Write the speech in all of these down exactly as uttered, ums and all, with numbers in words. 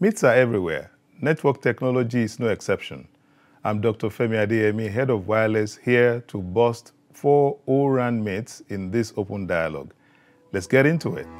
Myths are everywhere. Network technology is no exception. I'm Doctor Femi Adeyemi, Head of Wireless, here to bust four Oran myths in this open dialogue. Let's get into it.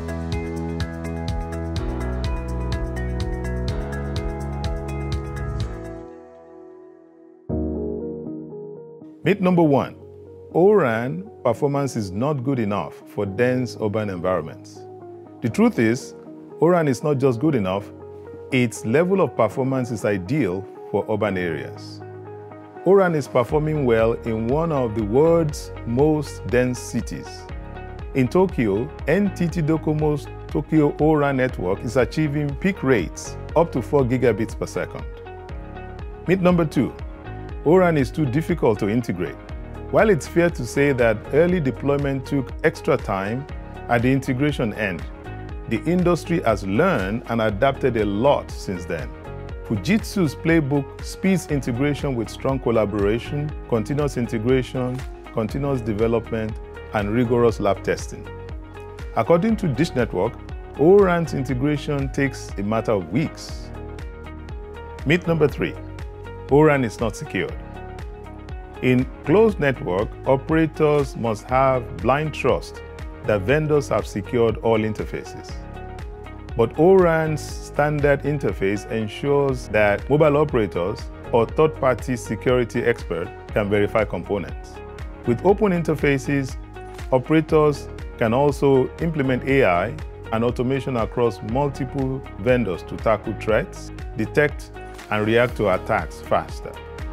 Myth number one, Oran performance is not good enough for dense urban environments. The truth is, Oran is not just good enough, its level of performance is ideal for urban areas. Oran is performing well in one of the world's most dense cities. In Tokyo, N T T Docomo's Tokyo Oran network is achieving peak rates up to four gigabits per second. Myth number two, Oran is too difficult to integrate. While it's fair to say that early deployment took extra time, at the integration end, the industry has learned and adapted a lot since then. Fujitsu's playbook speeds integration with strong collaboration, continuous integration, continuous development, and rigorous lab testing. According to Dish Network, Oran's integration takes a matter of weeks. Myth number three, Oran is not secured. In closed network, operators must have blind trust that vendors have secured all interfaces. But Oran's standard interface ensures that mobile operators or third-party security experts can verify components. With open interfaces, operators can also implement A I and automation across multiple vendors to tackle threats, detect and react to attacks faster.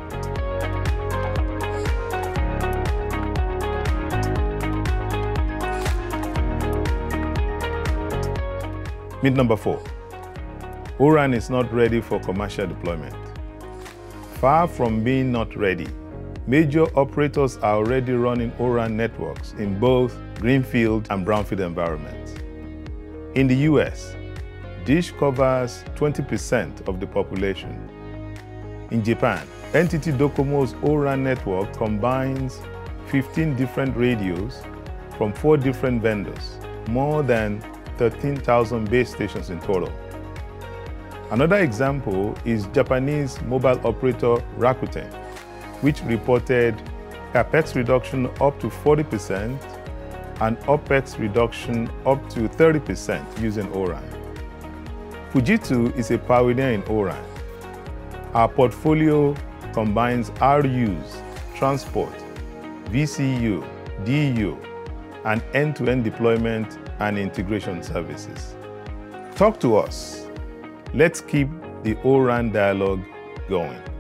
Myth number four, Oran is not ready for commercial deployment. Far from being not ready, major operators are already running Oran networks in both greenfield and brownfield environments. In the U S, Dish covers twenty percent of the population. In Japan, N T T Docomo's Oran network combines fifteen different radios from four different vendors, more than thirteen thousand base stations in total. Another example is Japanese mobile operator Rakuten, which reported CapEx reduction up to forty percent and OpEx reduction up to thirty percent using Oran. Fujitsu is a pioneer in Oran. Our portfolio combines R Us, transport, V C U, D U, and end-to-end deployment and integration services. Talk to us. Let's keep the Oran dialogue going.